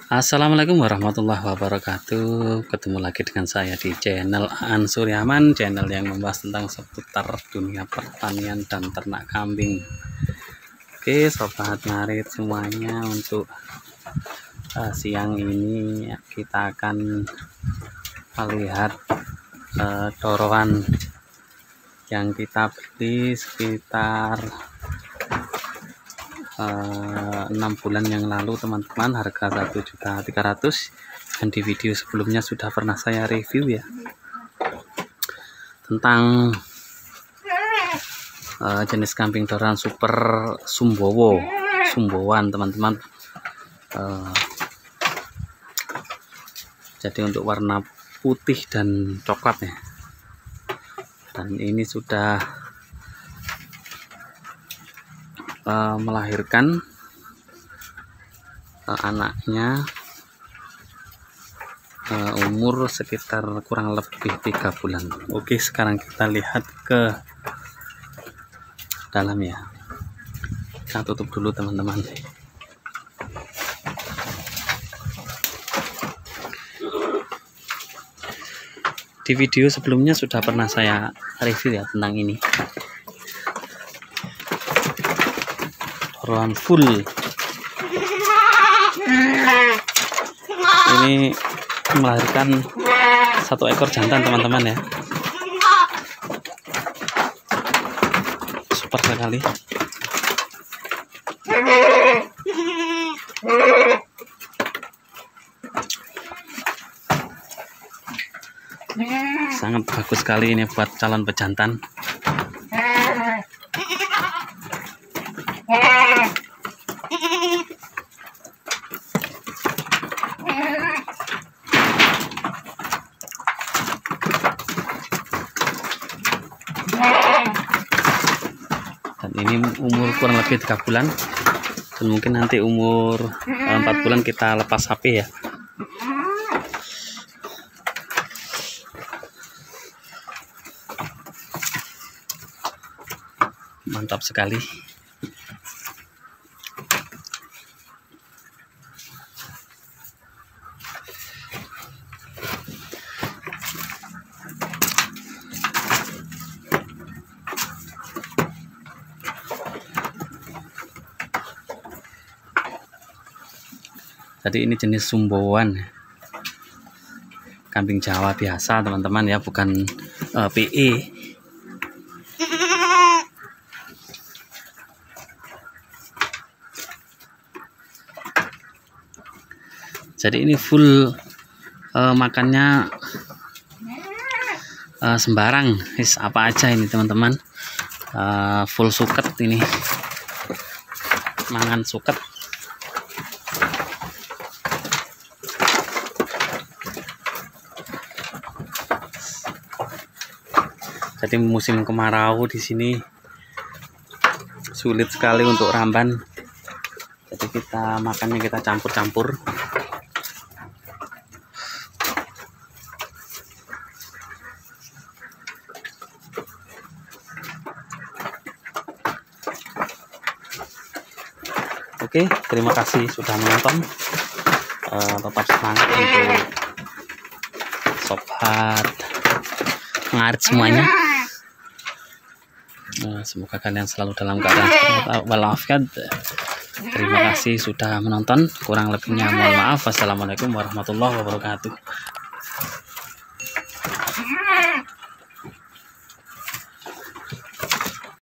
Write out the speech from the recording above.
Assalamualaikum warahmatullahi wabarakatuh. Ketemu lagi dengan saya di channel Aan Suryaman, channel yang membahas tentang seputar dunia pertanian dan ternak kambing. Oke sobat ngarit semuanya, untuk siang ini kita akan melihat doroan yang kita beli sekitar 6 bulan yang lalu teman-teman, harga 1.300.000, dan di video sebelumnya sudah pernah saya review ya tentang jenis kambing doran super Sumbowan teman-teman. Jadi untuk warna putih dan coklat ya, dan ini sudah melahirkan anaknya, umur sekitar kurang lebih 3 bulan. Oke, sekarang kita lihat ke dalam ya. Kita tutup dulu teman-teman. Di video sebelumnya sudah pernah saya review ya tentang ini. Doroan full. Ini melahirkan 1 ekor jantan teman-teman ya. Super sekali. Sangat bagus sekali ini buat calon pejantan. Dan ini umur kurang lebih 3 bulan, dan mungkin nanti umur 4 bulan kita lepas sapi ya. Mantap sekali. Jadi ini jenis Sumbowan, kambing Jawa biasa teman-teman ya, bukan PE. Jadi ini full makannya sembarang, apa aja ini teman-teman, full suket ini, mangan suket. Jadi musim kemarau di sini sulit sekali untuk ramban. Jadi kita makannya kita campur-campur. Oke, terima kasih sudah menonton. Tetap semangat untuk sobat ngarit semuanya. Semoga kalian selalu dalam keadaan sehat walafiat. Terima kasih sudah menonton. Kurang lebihnya mohon maaf. Wassalamualaikum warahmatullahi wabarakatuh.